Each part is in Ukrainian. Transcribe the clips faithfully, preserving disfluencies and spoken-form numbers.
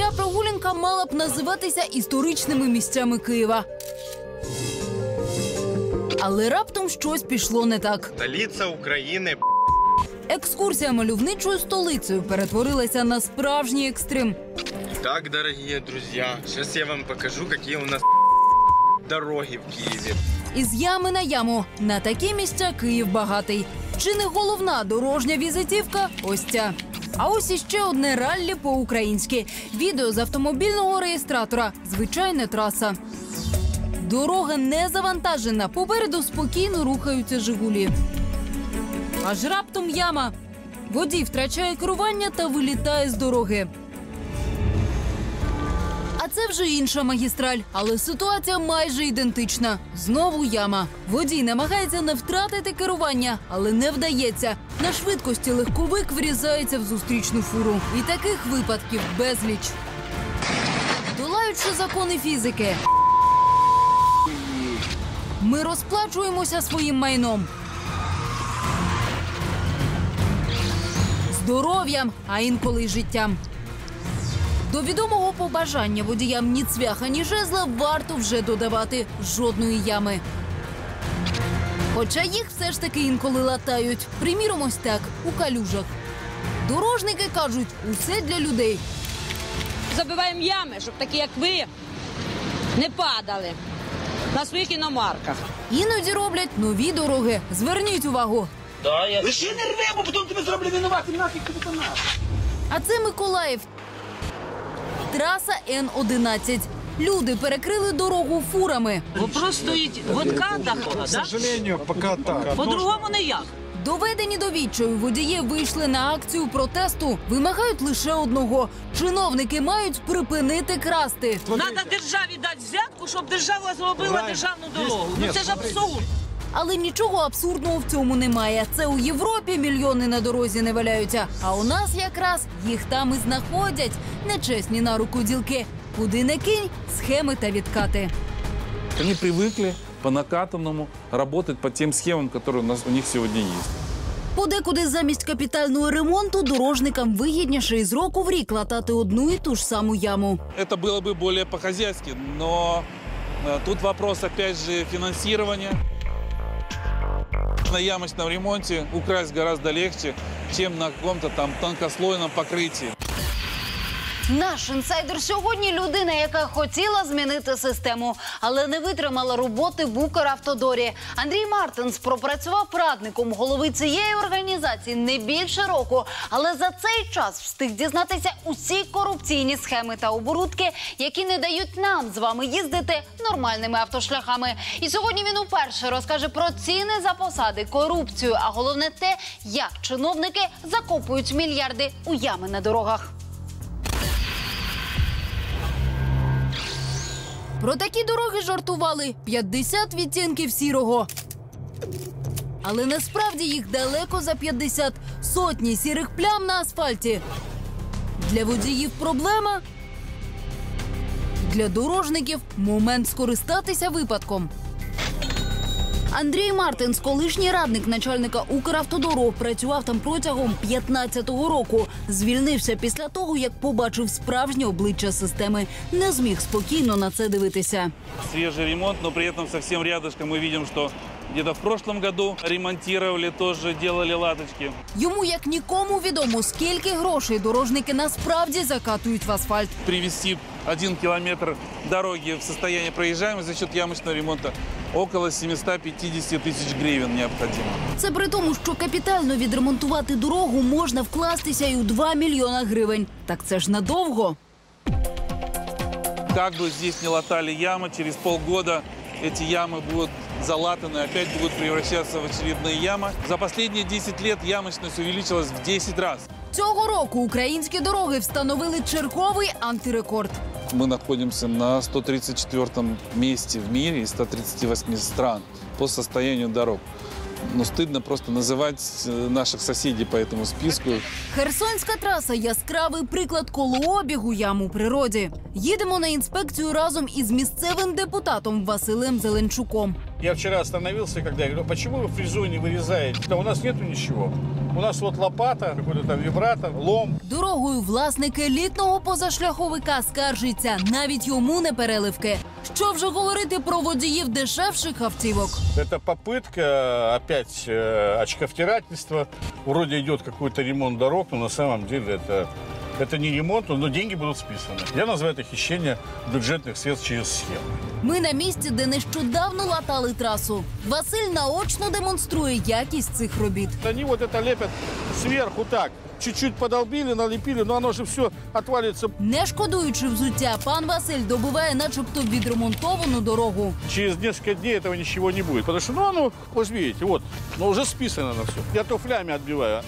Ця прогулянка мала б називатися історичними місцями Києва. Але раптом щось пішло не так. Столиця України. Екскурсія мальовничою столицею перетворилася на справжній екстрим. Так, дорогі друзі, зараз я вам покажу, які у нас дороги в Києві. Із ями на яму. На такі місця Київ багатий. Чи не головна дорожня візитівка? Ось ця. А ось іще одне раллі по-українськи. Відео з автомобільного реєстратора. Звичайна траса. Дорога не завантажена. Попереду спокійно рухаються «Жигулі». Аж раптом яма. Водій втрачає керування та вилітає з дороги. А це вже інша магістраль, але ситуація майже ідентична. Знову яма. Водій намагається не втратити керування, але не вдається. На швидкості легковик врізається в зустрічну фуру. І таких випадків безліч. Долаючи закони фізики, ми розплачуємося своїм майном. Здоров'ям, а інколи й життям. До відомого побажання водіям ні цвяха, ні жезла варто вже додавати жодної ями. Хоча їх все ж таки інколи латають. Приміром, ось так, у калюжах. Дорожники кажуть, усе для людей. Забиваємо ями, щоб такі, як ви, не падали на своїх іномарках. Іноді роблять нові дороги. Зверніть увагу. Да, я... Лиши не рве, бо потім тебе зроблять винуватим, нафіг тобі то надо. А це Миколаїв. Траса Н одинадцять. Люди перекрили дорогу фурами. Вопрос стоїть, водка такого, К сожалению, пока так. по-другому ніяк. Доведені до відчаю, водії вийшли на акцію протесту. Вимагають лише одного. Чиновники мають припинити красти. Треба державі дати взятку, щоб держава зробила державну дорогу. Ну це ж абсурд. Але нічого абсурдного в цьому немає. Це у Європі мільйони на дорозі не валяються. А у нас якраз їх там і знаходять. Нечесні на руку ділки. Куди не кинь – схеми та відкати. Они привыкли по накатанному работать по тем схемам, которые у нас у них сегодня есть. Подекуди замість капітального ремонту дорожникам вигідніше із року в рік латати одну і ту ж саму яму. Это было бы более по-хозяйски, но э, тут вопрос, опять же, финансирования. На ямочном ремонте украсть гораздо легче, чем на каком-то там тонкослойном покрытии. Наш інсайдер сьогодні – людина, яка хотіла змінити систему, але не витримала роботи в Укравтодорі. Андрій Мартинс пропрацював радником голови цієї організації не більше року, але за цей час встиг дізнатися усі корупційні схеми та оборудки, які не дають нам з вами їздити нормальними автошляхами. І сьогодні він уперше розкаже про ціни за посади, корупцію, а головне те, як чиновники закопують мільярди у ями на дорогах. Про такі дороги жартували п'ятдесят відтінків сірого. Але насправді їх далеко за п'ятдесят. Сотні сірих плям на асфальті. Для водіїв проблема. Для дорожників момент скористатися випадком. Андрій Мартинс, колишній радник начальника Укравтодору, працював там протягом п'ятнадцятого року. Звільнився після того, як побачив справжнє обличчя системи. Не зміг спокійно на це дивитися. Свежий ремонт, но при этом совсем рядышком мы видим, что где-то в прошлом году ремонтировали, тоже делали латочки. Йому як нікому відомо, скільки грошей дорожники насправді закатують в асфальт. Привести один километр дороги в состояние проезжаемой за счет ямочного ремонта около семисот пятидесяти тысяч гривен необходимо. Це при тому, що капітально відремонтувати дорогу можна вкластися і у два мільйона гривень. Так це ж надовго. Как бы здесь не латали ямы, через полгода эти ямы будут залатаны, опять будут превращаться в очередные ямы. За последние десять лет ямочность увеличилась в десять раз. Цього року українські дороги встановили черговий антирекорд. Мы находимся на сто тридцать четвёртом месте в мире из ста тридцати восьми стран по состоянию дорог. Ну, стыдно просто называть наших соседей по этому списку. Херсонська траса – яскравий приклад колообігу ям у природі. Їдемо на інспекцію разом із місцевим депутатом Василем Зеленчуком. Я вчера остановился, когда я говорю, почему вы фрезу не вырезаете? Да у нас нету ничего. У нас вот лопата, какой-то там вибратор, лом. Дорогою власник елітного позашляховика скаржиться, навіть йому не переливки. Що вже говорити про водіїв дешевших автівок? Это попытка опять э, очковтирательства. Вроде идет какой-то ремонт дорог, но на самом деле это, это не ремонт, но деньги будут списаны. Я называю это хищение бюджетных средств через схему. Ми на місці, де нещодавно латали трасу. Василь наочно демонструє якість цих робіт. Они вот это лепят сверху так. Чуть-чуть подолбили, налепили, но оно же все отвалится. Не шкодуючи взуття, пан Василь добиває начебто відремонтовану дорогу. Через несколько дней этого ничего не будет. Потому что, ну, оно, вы же видите, вот, ну, уже списано на все. Я туфлями отбиваю.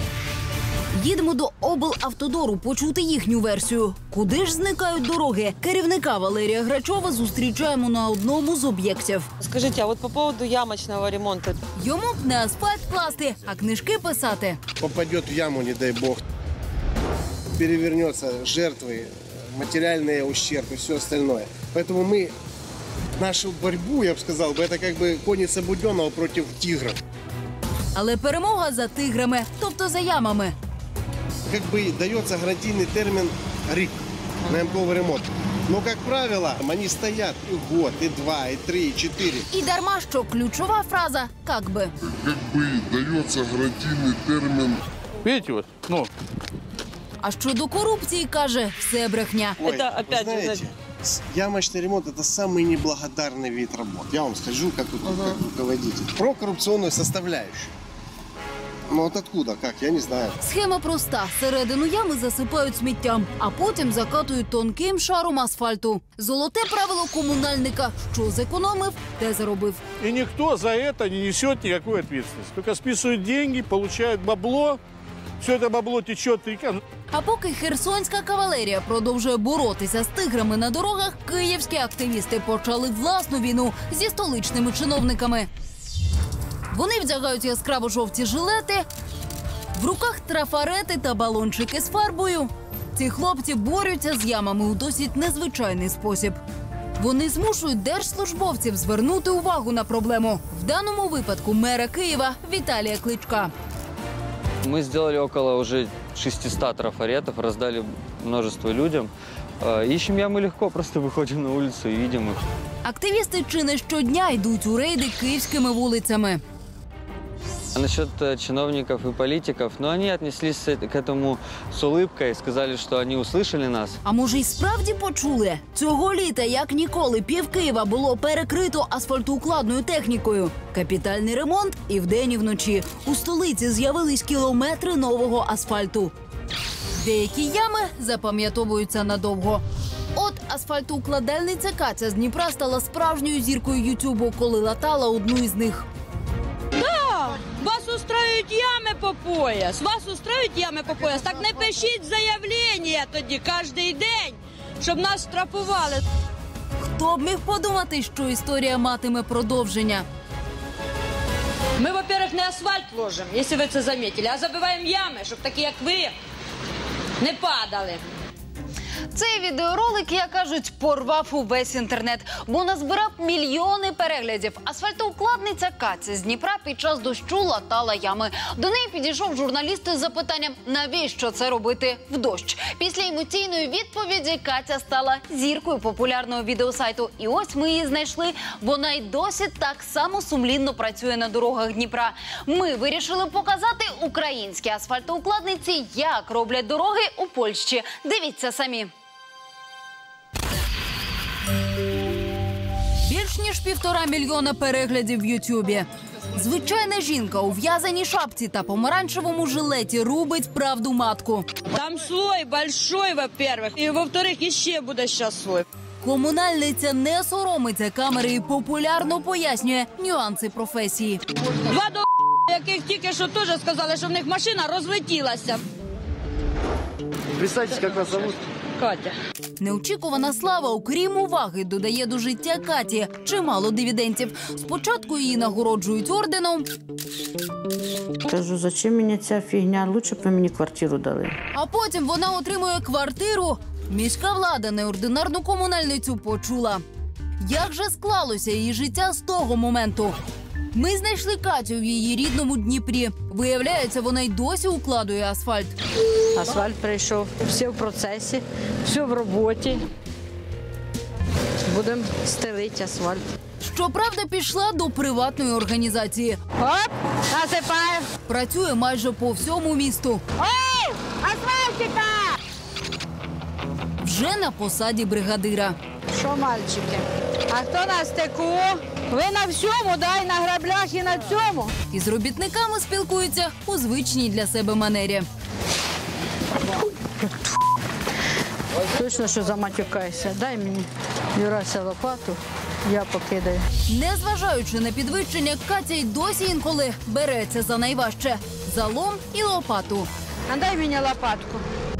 Їдемо до облавтодору почути їхню версію. Куди ж зникають дороги? Керівника Валерія Грачова зустрічаємо на одному з об'єктів. Скажите, а вот по поводу ямочного ремонта. Йому б не асфальт класти, а книжки писати. Попадет в яму, не дай бог, перевернется жертвы, материальный ущерб и все остальное. Поэтому мы нашу борьбу, я бы сказал, это как бы конница Буденного против тигра. Але перемога за тиграми, тобто за ямами. Как бы дается гарантийный термин РИК на ямковый ремонт. Но, как правило, они стоят и год, и два, и три, и четыре. І дарма, що ключова фраза «как би». Как бы дается гарантийный термин. Видите, вот, ну. А щодо корупції, каже, все брехня. Ой, Это вы опять же, знаете, с- ямочный ремонт – это самый неблагодарный вид работ. Я вам скажу, как, вот- как руководитель. Про коррупционную составляющую. Ну вот откуда, как, я не знаю. Схема проста. Середину ями засипають сміттям, а потім закатують тонким шаром асфальту. Золоте правило комунальника – що зекономив, те заробив. И никто за это не несет никакой ответственности. Только списывают деньги, получают бабло. Все это бабло течет в река. А поки херсонська кавалерія продовжує боротися з тиграми на дорогах, київські активісти почали власну війну зі столичними чиновниками. Вони вдягають яскраво-жовті жилети, в руках трафарети та балончики з фарбою. Ці хлопці борються з ямами у досить незвичайний спосіб. Вони змушують держслужбовців звернути увагу на проблему. В даному випадку мера Києва Віталія Кличка. Мы сделали около уже шестисот трафаретов, раздали множество людям. Э, Ищем ямы легко, просто выходим на улицу и видим их. Активісти чи не щодня йдуть у рейди київськими вулицями. А насчет э, чиновников и политиков, ну, они отнеслись с эт- к этому с улыбкой, сказали, что они услышали нас. А може й справді почули? Цього літа, як ніколи, пів Києва було перекрито асфальтоукладною технікою. Капітальний ремонт і вдень, і вночі. У столиці з'явились кілометри нового асфальту. Деякі ями запам'ятовуються надовго. От асфальтоукладальниця Катя з Дніпра стала справжньою зіркою Ютубу, коли латала одну із них. Вас устроюють ями по пояс. Вас устроюють ями по пояс. Так не пишіть заявлення тоді кожен день, щоб нас штрафували. Хто б міг подумати, що історія матиме продовження? Ми, во-первых, не асфальт ложимо, якщо ви це замітили, а забиваємо ями, щоб такі, як ви, не падали. Цей відеоролик, як кажуть, порвав увесь інтернет, бо назбирав мільйони переглядів. Асфальтоукладниця Катя з Дніпра під час дощу латала ями. До неї підійшов журналіст із запитанням, навіщо це робити в дощ. Після емоційної відповіді Катя стала зіркою популярного відеосайту. І ось ми її знайшли. Вона й досі так само сумлінно працює на дорогах Дніпра. Ми вирішили показати українські асфальтоукладниці, як роблять дороги у Польщі. Дивіться самі. Більш ніж півтора мільйона переглядів в Ютубі. Звичайна жінка у в'язаній шапці та помаранчевому жилеті рубить правду матку. Там слой большой, во-первых, і, во-вторых, іще буде зараз слой. Комунальниця не соромиться камери і популярно пояснює нюанси професії. Два до яких тільки що теж сказали, що в них машина розлетілася. Представьте, как вас зовут? Катя. Неочікувана слава, окрім уваги, додає до життя Каті чимало дивідендів. Спочатку її нагороджують орденом, Кажу, зачем мені ця фігня? Лучше б ви мені квартиру дали. а потім вона отримує квартиру. Міська влада неординарну комунальницю почула. Як же склалося її життя з того моменту? Ми знайшли Катю в її рідному Дніпрі. Виявляється, вона й досі укладує асфальт. Асфальт прийшов, все в процесі, все в роботі. Будемо стелити асфальт. Щоправда, пішла до приватної організації. Оп, насипаю. Працює майже по всьому місту. Ой, асфальтика! Вже на посаді бригадира. Що, мальчики? А хто на стеку? Ви на всьому, да, і на граблях, і на цьому. Із робітниками спілкуються у звичній для себе манері. Точно, що заматюкайся. Дай мені, Юрася, лопату, я покидаю. Незважаючи на підвищення, Катя й досі інколи береться за найважче – залом і лопату. А дай мені лопатку.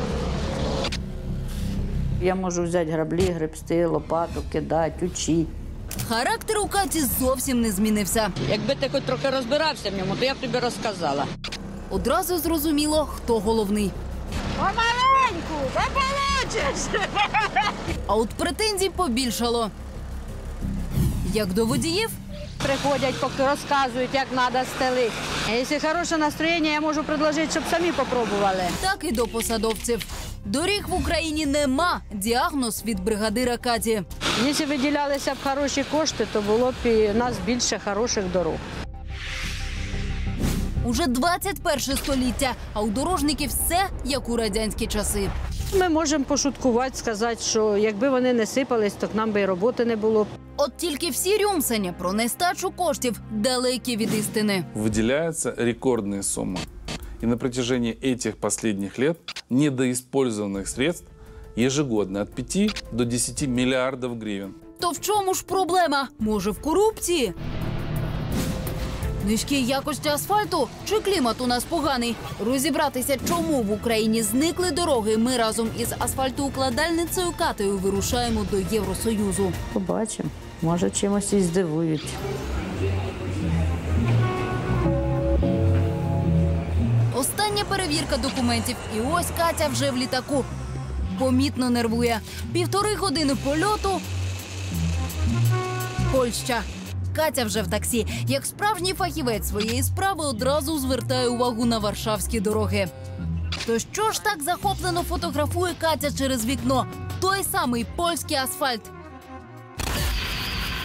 Я можу взяти граблі, гребсти, лопату, кидати, учити. Характер у Каті зовсім не змінився. Якби ти хоч трохи розбирався в ньому, то я б тобі розказала. Одразу зрозуміло, хто головний. Помаленьку, не получиш! А от претензій побільшало. Як до водіїв, Приходять, поки розказують, як треба стелити. Якщо хороше настроєння, я можу предложити, щоб самі попробували. так і до посадовців. Доріг в Україні нема. Діагноз від бригадира Каті. Якщо виділялися б хороші кошти, то було б і у нас більше хороших дорог. Уже двадцять перше століття, а у дорожників все, як у радянські часи. Ми можемо пошуткувати, сказати, що якби вони не сипались, то нам би і роботи не було. От тільки всі рюмсання про нестачу коштів далекі від істини. Выделяются рекордные суммы. И на протяжении этих последних лет недоиспользованных средств ежегодно от пяти до десяти миллиардов гривен. То в чому ж проблема? Може, в корупції? Низькі якості асфальту чи клімат у нас поганий? Розібратися, чому в Україні зникли дороги, ми разом із асфальтоукладальницею Катею вирушаємо до Євросоюзу. Побачимо. Може, чимось і здивують. Остання перевірка документів. І ось Катя вже в літаку. Помітно нервує. Півтори години польоту. Польща. Катя вже в таксі. Як справжній фахівець своєї справи одразу звертає увагу на варшавські дороги. То що ж так захоплено фотографує Катя через вікно? Той самий польський асфальт.